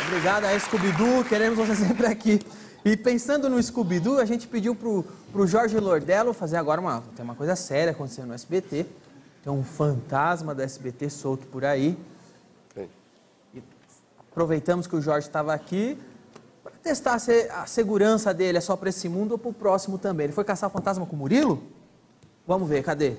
Obrigado aí, Scooby-Doo. Queremos você sempre aqui. E pensando no Scooby-Doo, a gente pediu pro Jorge Lordello fazer agora tem uma coisa séria acontecendo no SBT. Tem um fantasma da SBT solto por aí. Sim. E aproveitamos que o Jorge estava aqui para testar se a segurança dele é só para esse mundo ou para o próximo também. Ele foi caçar o fantasma com o Murilo? Vamos ver, cadê?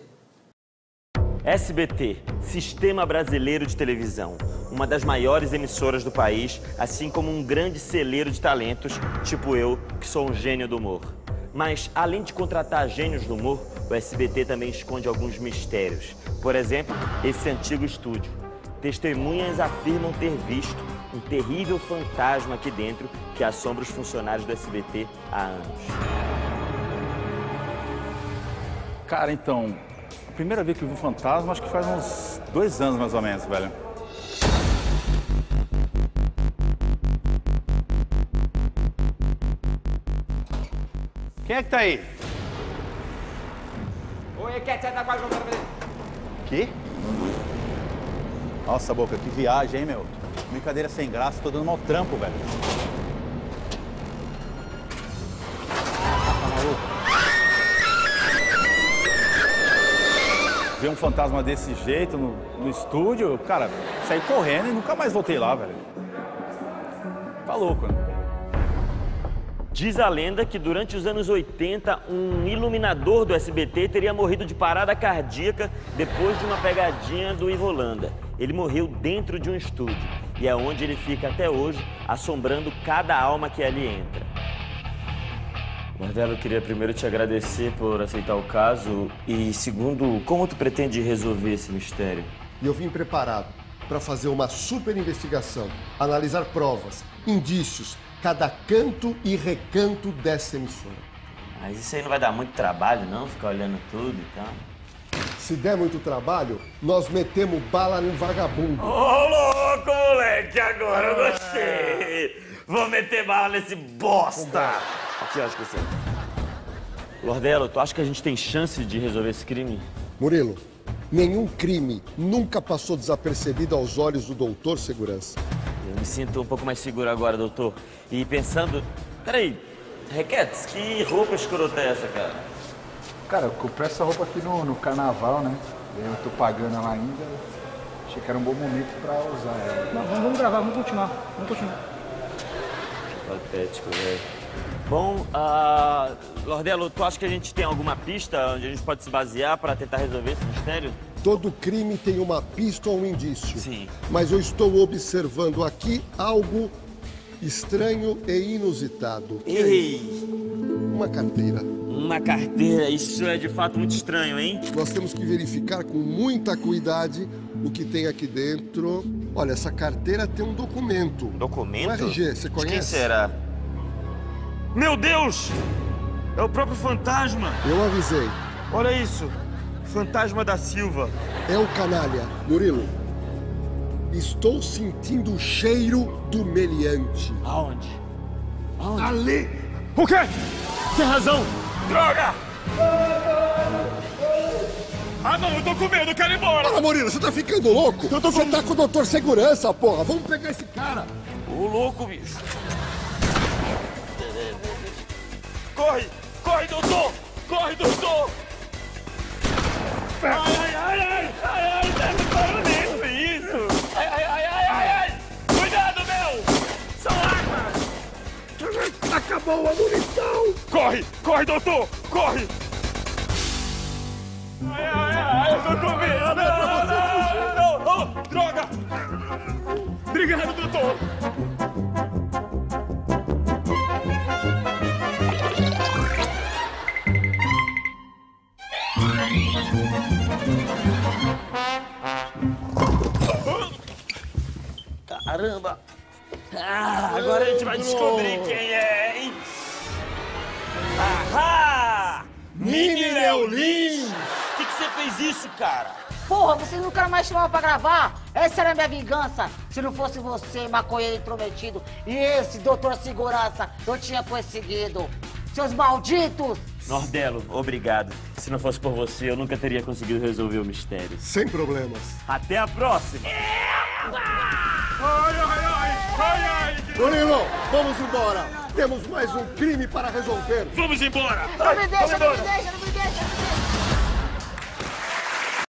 SBT, Sistema Brasileiro de Televisão, uma das maiores emissoras do país, assim como um grande celeiro de talentos, tipo eu, que sou um gênio do humor. Mas, além de contratar gênios do humor, o SBT também esconde alguns mistérios. Por exemplo, esse antigo estúdio. Testemunhas afirmam ter visto um terrível fantasma aqui dentro que assombra os funcionários do SBT há anos. Cara, então, a primeira vez que eu vi um fantasma, acho que faz uns 2 anos mais ou menos, velho. Quem é que tá aí? Oi, quer você tá quase voltando pra ele? Que? Nossa, Boca, que viagem, hein, meu? Brincadeira sem graça, tô dando mau trampo, velho. Tá maluco? Ver um fantasma desse jeito no estúdio, cara, saí correndo e nunca mais voltei lá, velho. Tá louco, né? Diz a lenda que durante os anos 80, um iluminador do SBT teria morrido de parada cardíaca depois de uma pegadinha do Ivo Holanda. Ele morreu dentro de um estúdio e é onde ele fica até hoje, assombrando cada alma que ali entra. Lordello, eu queria primeiro te agradecer por aceitar o caso e, segundo, como tu pretende resolver esse mistério? E eu vim preparado para fazer uma super investigação, analisar provas, indícios, cada canto e recanto dessa emissora. Mas isso aí não vai dar muito trabalho, não? Ficar olhando tudo e tal? Se der muito trabalho, nós metemos bala no vagabundo. Ô, louco, moleque! Agora eu gostei! Vou meter bala nesse bosta! Aqui, acho que você... Lordello, tu acha que a gente tem chance de resolver esse crime? Murilo, nenhum crime nunca passou desapercebido aos olhos do doutor Segurança. Eu me sinto um pouco mais seguro agora, doutor. E pensando... Peraí, Requetes, que roupa escrota é essa, cara? Cara, eu comprei essa roupa aqui no carnaval, né? Eu tô pagando ela ainda. Achei que era um bom momento pra usar ela. Não, vamos gravar, vamos continuar. Patético, velho. Bom, Lordello, tu acha que a gente tem alguma pista onde a gente pode se basear para tentar resolver esse mistério? Todo crime tem uma pista ou um indício. Sim. Mas eu estou observando aqui algo estranho e inusitado. Ei! Uma carteira. Uma carteira, isso é de fato muito estranho, hein? Nós temos que verificar com muita cuidado o que tem aqui dentro. Olha, essa carteira tem um documento. Documento? Um RG, você conhece? De quem será? Meu Deus! É o próprio fantasma! Eu avisei. Olha isso! Fantasma da Silva. É o canalha. Murilo, estou sentindo o cheiro do meliante. Aonde? Ali! O quê? Tem razão! Droga! Ah, não, eu tô com medo, eu quero ir embora! Fala, Murilo, você tá ficando louco? Você tá com o doutor Segurança, porra! Vamos pegar esse cara! Ô, louco, bicho! Corre! Corre, doutor! Corre, doutor! Ai, ai, ai, ai! Ai, ai, deve barulhento isso! Ai, ai, ai, ai, ai, ai! Cuidado, meu! São armas! Acabou a munição! Corre! Corre, doutor! Corre! Ai, ai, ai, eu tô com medo! Não, não, não! Oh, droga! Obrigado, doutor! Caramba! Agora a gente vai descobrir quem é, hein? Ahá! Mini Leolin! Por que você fez isso, cara? Porra, você nunca mais chamava pra gravar? Essa era a minha vingança. Se não fosse você, maconheiro intrometido, e esse doutor segurança, eu tinha perseguido. Seus malditos! Lordello, obrigado. Se não fosse por você, eu nunca teria conseguido resolver o mistério. Sem problemas. Até a próxima! Ai, ai, ai! Ai, ai! Murilo, vamos embora. Temos mais um crime para resolver. Vamos embora! Não me deixa, não me deixa, não me deixa!